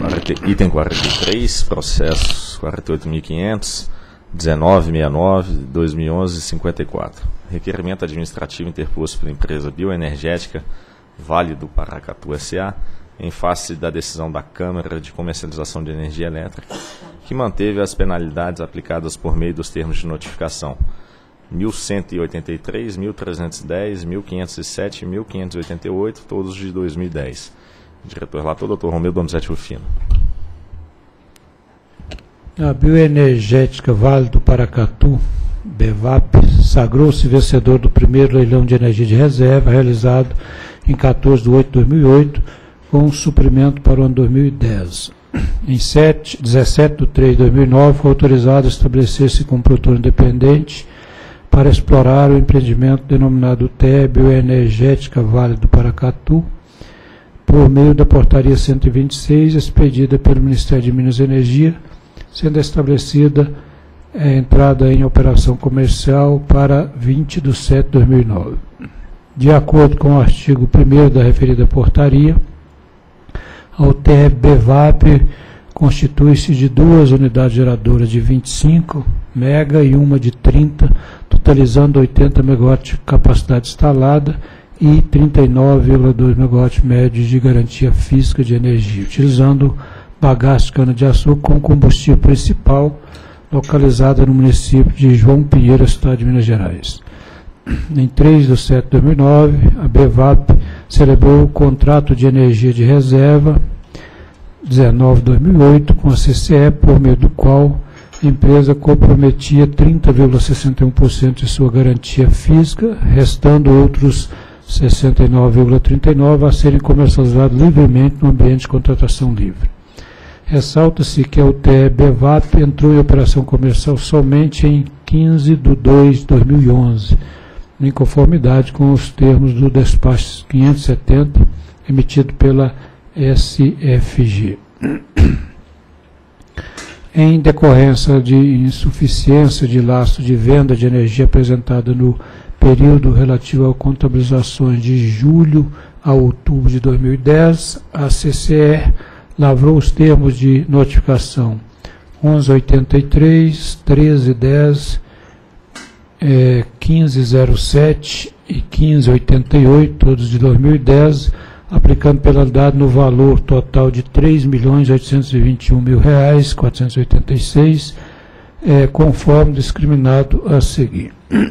Item 43, processo 48.500, 1969, 2011, 54. Requerimento administrativo interposto pela empresa bioenergética Vale do Paracatu S.A., em face da decisão da Câmara de Comercialização de Energia Elétrica, que manteve as penalidades aplicadas por meio dos termos de notificação 1183, 1310, 1507 e 1588, todos de 2010. Diretor relator, doutor Romeu Donizete Rufino. A bioenergética Vale do Paracatu, BEVAP, sagrou-se vencedor do primeiro leilão de energia de reserva, realizado em 14 de 8 de 2008, com suprimento para o ano 2010. Em 17 de 3 de 2009, foi autorizado a estabelecer-se como produtor independente para explorar o empreendimento denominado TE Bioenergética Vale do Paracatu, por meio da portaria 126, expedida pelo Ministério de Minas e Energia, sendo estabelecida a entrada em operação comercial para 20 de 7 de 2009. De acordo com o artigo 1º da referida portaria, a UTE BEVAP constitui-se de duas unidades geradoras de 25 MW e uma de 30, totalizando 80 MW de capacidade instalada e 39,2 MW médios de garantia física de energia, utilizando bagaço de cana-de-açúcar como combustível principal, localizada no município de João Pinheiro, estado de Minas Gerais. Em 3 de 7 de 2009, a BEVAP celebrou o contrato de energia de reserva 19/2008 com a CCE, por meio do qual a empresa comprometia 30,61% de sua garantia física, restando outros 69,39% a serem comercializados livremente no ambiente de contratação livre. Ressalta-se que a UTE BEVAP entrou em operação comercial somente em 15 de 2 de 2011, em conformidade com os termos do despacho 570, emitido pela SFG. Em decorrência de insuficiência de lastro de venda de energia apresentada no período relativo a contabilizações de julho a outubro de 2010, a CCE lavrou os termos de notificação 1183, 1310, 1507 e 1588, todos de 2010, aplicando penalidade no valor total de R$ 3.821.486, conforme discriminado a seguir.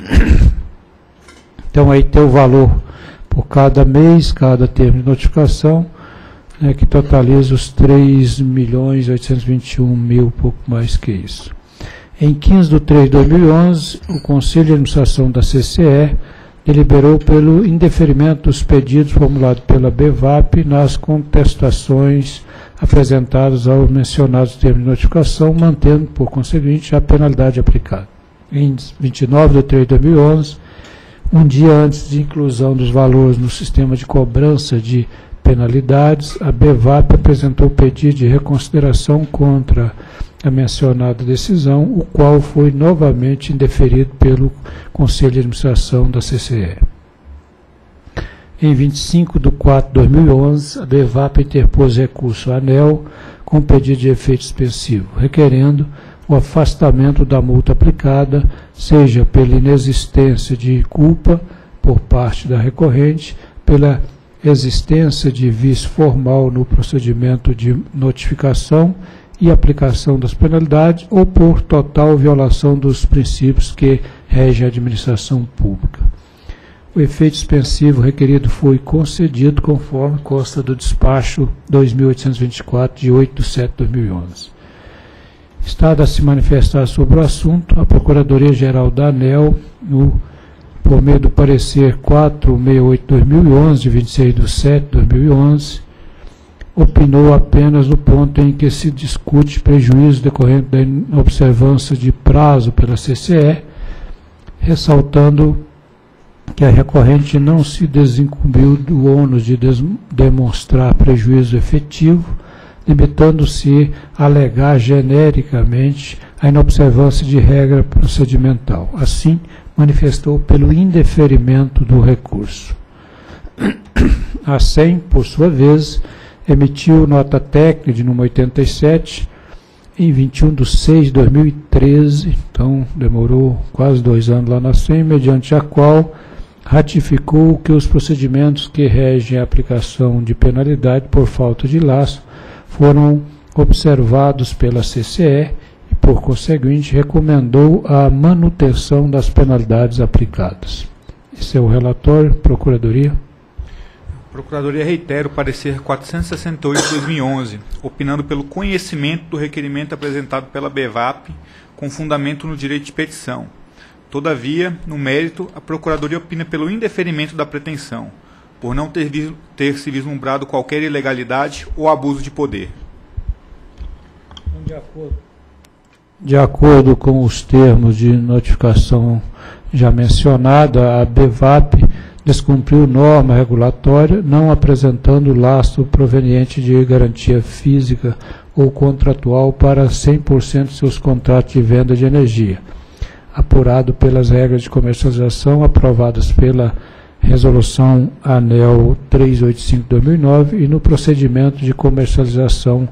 Então aí tem o valor por cada mês, cada termo de notificação, que totaliza os 3.821.000, pouco mais que isso. Em 15 de 3 de 2011, o Conselho de Administração da CCE deliberou pelo indeferimento dos pedidos formulados pela BEVAP nas contestações apresentadas aos mencionados termos de notificação, mantendo, por conseguinte, a penalidade aplicada. Em 29 de 3 de 2011, um dia antes de inclusão dos valores no sistema de cobrança de penalidades, a BEVAP apresentou pedido de reconsideração contra a mencionada decisão, o qual foi novamente indeferido pelo Conselho de Administração da CCE. Em 25 de 4 de 2011, a BEVAP interpôs recurso à ANEEL com pedido de efeito suspensivo, requerendo o afastamento da multa aplicada, seja pela inexistência de culpa por parte da recorrente, pela existência de vício formal no procedimento de notificação e aplicação das penalidades, ou por total violação dos princípios que regem a administração pública. O efeito suspensivo requerido foi concedido conforme consta do despacho 2824, de 8 de 7 de 2011. Está a se manifestar sobre o assunto a Procuradoria-Geral da ANEEL, por meio do parecer 468/2011, de 26 de 7 de 2011, opinou apenas no ponto em que se discute prejuízo decorrente da inobservância de prazo pela CCE, ressaltando que a recorrente não se desincumbiu do ônus de demonstrar prejuízo efetivo, limitando-se a alegar genericamente a inobservância de regra procedimental. Assim, manifestou pelo indeferimento do recurso. A SEM, por sua vez, emitiu nota técnica de número 87, em 21/6/2013, então demorou quase 2 anos lá na SEM, mediante a qual ratificou que os procedimentos que regem a aplicação de penalidade por falta de lastro foram observados pela CCE e, por conseguinte, recomendou a manutenção das penalidades aplicadas. Esse é o relatório, Procuradoria. Procuradoria reitera o parecer 468/2011, opinando pelo conhecimento do requerimento apresentado pela BVAP com fundamento no direito de petição. Todavia, no mérito, a Procuradoria opina pelo indeferimento da pretensão, por não ter se vislumbrado qualquer ilegalidade ou abuso de poder. De acordo com os termos de notificação já mencionada, a BVAP descumpriu norma regulatória, não apresentando lastro proveniente de garantia física ou contratual para 100% de seus contratos de venda de energia, apurado pelas regras de comercialização aprovadas pela Resolução ANEEL 385/2009 e no procedimento de comercialização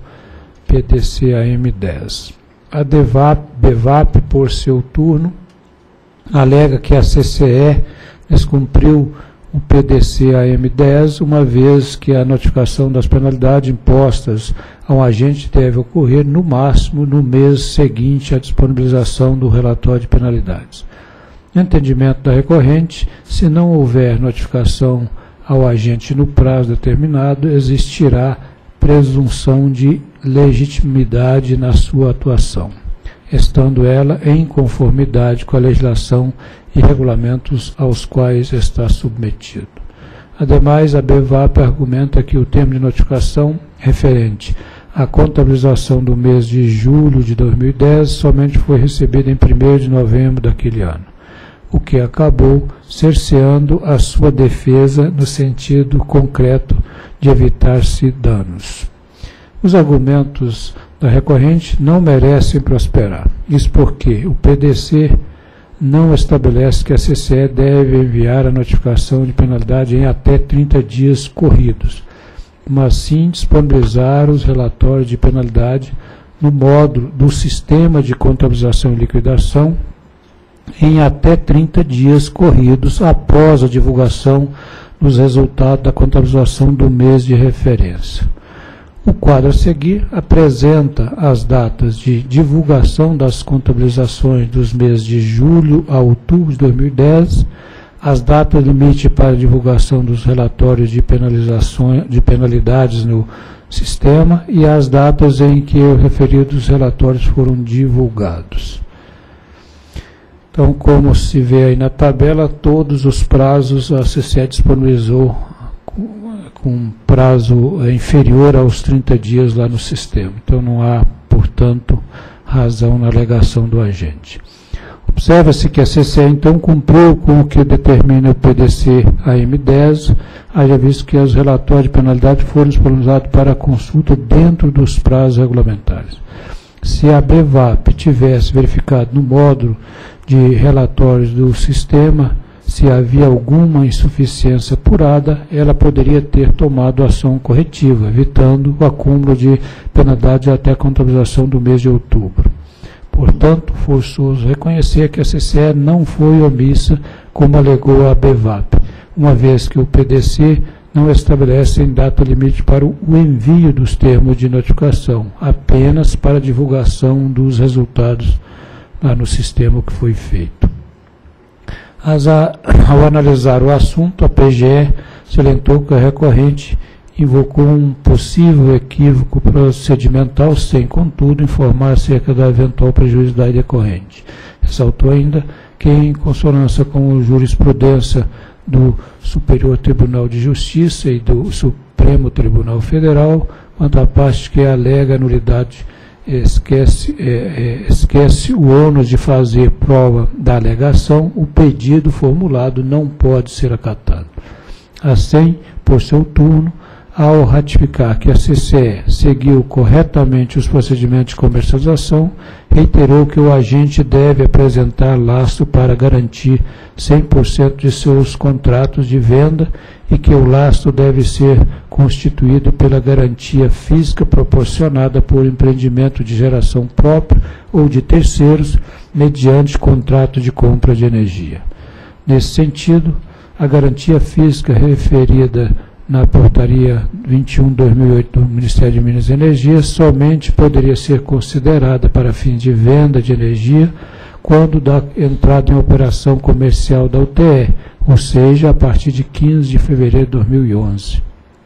PDC-AM10. A BVAP, por seu turno, alega que a CCE descumpriu o PDC-AM10, uma vez que a notificação das penalidades impostas ao agente deve ocorrer, no máximo, no mês seguinte à disponibilização do relatório de penalidades. No entendimento da recorrente, se não houver notificação ao agente no prazo determinado, existirá presunção de legitimidade na sua atuação, estando ela em conformidade com a legislação e regulamentos aos quais está submetido. Ademais, a BVAP argumenta que o termo de notificação referente à contabilização do mês de julho de 2010 somente foi recebido em 1º de novembro daquele ano, o que acabou cerceando a sua defesa no sentido concreto de evitar-se danos. Os argumentos da recorrente não merecem prosperar. Isso porque o PDC não estabelece que a CCE deve enviar a notificação de penalidade em até 30 dias corridos, mas sim disponibilizar os relatórios de penalidade no módulo do Sistema de Contabilização e Liquidação em até 30 dias corridos após a divulgação dos resultados da contabilização do mês de referência. O quadro a seguir apresenta as datas de divulgação das contabilizações dos meses de julho a outubro de 2010, as datas limite para divulgação dos relatórios de penalidades no sistema e as datas em que os referidos relatórios foram divulgados. Então, como se vê aí na tabela, todos os prazos a CCE disponibilizou com prazo inferior aos 30 dias lá no sistema. Então, não há, portanto, razão na alegação do agente. Observa-se que a CCE, então, cumpriu com o que determina o PDC-AM10, haja visto que os relatórios de penalidade foram disponibilizados para consulta dentro dos prazos regulamentares. Se a BVAP tivesse verificado no módulo de relatórios do sistema se havia alguma insuficiência apurada, ela poderia ter tomado ação corretiva, evitando o acúmulo de penalidade até a contabilização do mês de outubro. Portanto, forçoso reconhecer que a CCE não foi omissa, como alegou a BVAP, uma vez que o PDC não estabelece em data limite para o envio dos termos de notificação, apenas para a divulgação dos resultados lá no sistema que foi feito. Ao analisar o assunto, a PGE salientou que a recorrente invocou um possível equívoco procedimental sem, contudo, informar acerca da eventual prejuízo da decorrente. Ressaltou ainda que, em consonância com a jurisprudência do Superior Tribunal de Justiça e do Supremo Tribunal Federal, quanto à parte que alega nulidade, esquece o ônus de fazer prova da alegação, o pedido formulado não pode ser acatado. Assim, por seu turno, ao ratificar que a CCE seguiu corretamente os procedimentos de comercialização, reiterou que o agente deve apresentar lastro para garantir 100% de seus contratos de venda e que o lastro deve ser constituído pela garantia física proporcionada por empreendimento de geração própria ou de terceiros, mediante contrato de compra de energia. Nesse sentido, a garantia física referida na portaria 21/2008 do Ministério de Minas e Energia somente poderia ser considerada para fins de venda de energia quando da entrada em operação comercial da UTE, ou seja, a partir de 15 de fevereiro de 2011.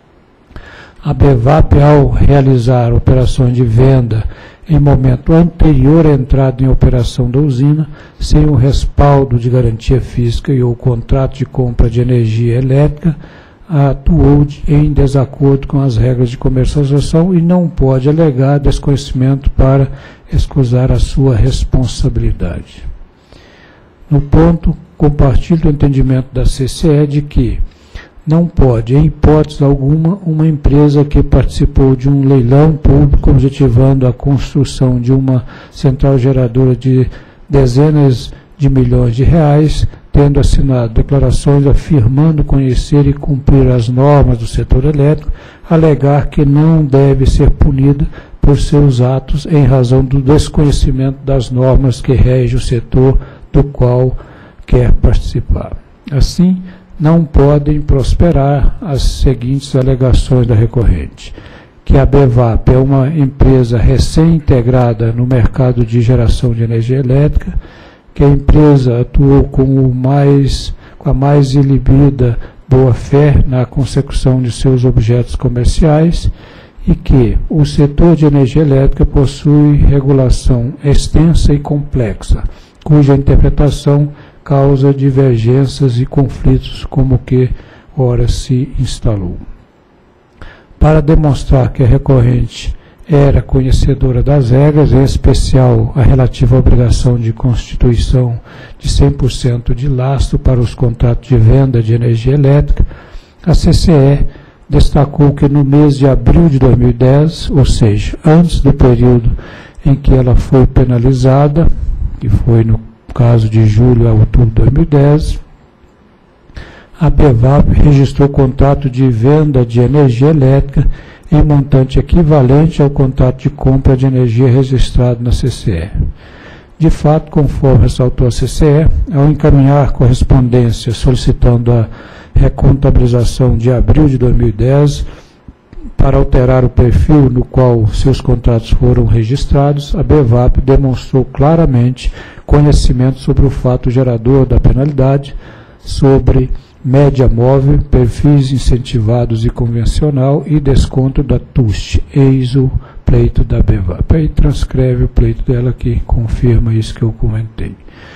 A BEVAP, ao realizar operações de venda em momento anterior à entrada em operação da usina, sem o respaldo de garantia física e ou contrato de compra de energia elétrica, atuou em desacordo com as regras de comercialização e não pode alegar desconhecimento para escusar a sua responsabilidade. No ponto, compartilho o entendimento da CCE de que não pode, em hipótese alguma, uma empresa que participou de um leilão público objetivando a construção de uma central geradora de dezenas de milhões de reais, tendo assinado declarações afirmando conhecer e cumprir as normas do setor elétrico, alegar que não deve ser punida por seus atos em razão do desconhecimento das normas que regem o setor do qual quer participar. Assim, não podem prosperar as seguintes alegações da recorrente: que a BEVAP é uma empresa recém-integrada no mercado de geração de energia elétrica, que a empresa atuou com a mais ilibida boa-fé na consecução de seus objetos comerciais e que o setor de energia elétrica possui regulação extensa e complexa, cuja interpretação causa divergências e conflitos como o que ora se instalou. Para demonstrar que a recorrente era conhecedora das regras, em especial a relativa obrigação de constituição de 100% de lastro para os contratos de venda de energia elétrica, a CCE destacou que no mês de abril de 2010, ou seja, antes do período em que ela foi penalizada, que foi no caso de julho a outubro de 2010, a BEVAP registrou contrato de venda de energia elétrica em montante equivalente ao contrato de compra de energia registrado na CCE. De fato, conforme ressaltou a CCE, ao encaminhar correspondência solicitando a recontabilização de abril de 2010 para alterar o perfil no qual seus contratos foram registrados, a BEVAP demonstrou claramente conhecimento sobre o fato gerador da penalidade, sobre média móvel, perfis incentivados e convencional e desconto da TUST, eis o pleito da BEVAP. Aí transcreve o pleito dela que confirma isso que eu comentei.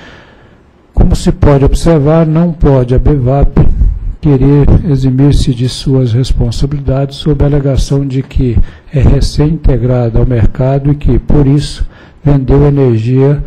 Como se pode observar, não pode a BEVAP querer eximir-se de suas responsabilidades sob a alegação de que é recém-integrada ao mercado e que, por isso, vendeu energia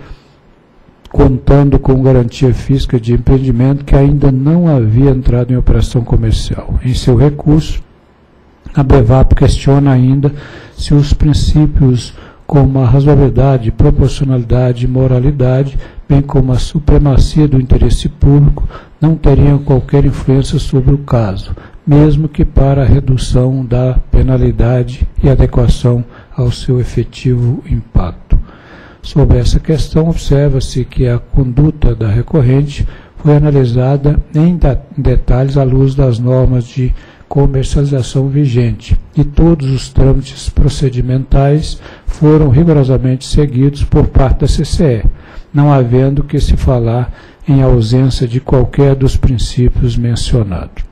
contando com garantia física de empreendimento que ainda não havia entrado em operação comercial. Em seu recurso, a BEVAP questiona ainda se os princípios como a razoabilidade, proporcionalidade e moralidade, bem como a supremacia do interesse público, não teriam qualquer influência sobre o caso, mesmo que para a redução da penalidade e adequação ao seu efetivo impacto. Sobre essa questão, observa-se que a conduta da recorrente foi analisada em detalhes à luz das normas de comercialização vigente e todos os trâmites procedimentais foram rigorosamente seguidos por parte da CCE, não havendo que se falar em ausência de qualquer dos princípios mencionados.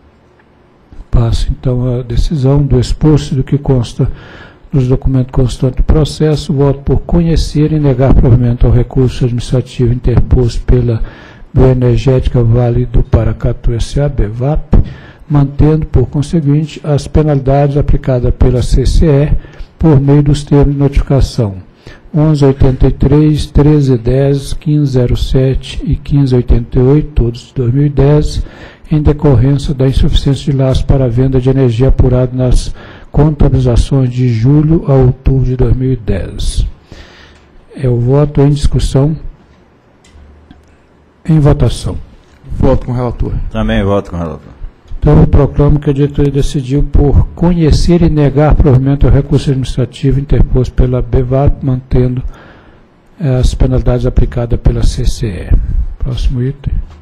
Passo então a decisão do exposto do que consta nos documentos constantes do processo, voto por conhecer e negar provimento ao recurso administrativo interposto pela Bioenergética Vale do Paracatu S.A., BEVAP, mantendo, por conseguinte, as penalidades aplicadas pela CCE por meio dos termos de notificação 1183, 1310, 1507 e 1588, todos de 2010, em decorrência da insuficiência de lastro para a venda de energia apurada nas contabilizações de julho a outubro de 2010. É o voto em discussão. Em votação. Voto com o relator. Também voto com o relator. Então, eu proclamo que a diretoria decidiu por conhecer e negar provimento ao recurso administrativo interposto pela BVAP, mantendo as penalidades aplicadas pela CCE. Próximo item.